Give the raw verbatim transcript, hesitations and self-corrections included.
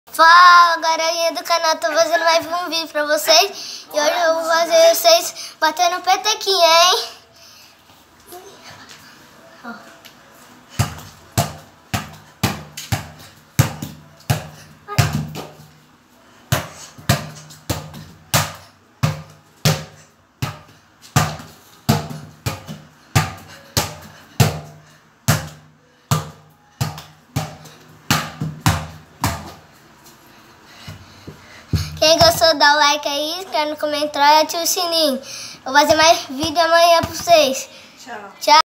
Fala, galerinha do canal, tô fazendo mais um vídeo pra vocês. E hoje eu vou fazer vocês batendo petequinha, hein? Quem gostou, dá o like aí, inscreve no comentário e ativa o sininho. Eu vou fazer mais vídeo amanhã pra vocês. Tchau. Tchau.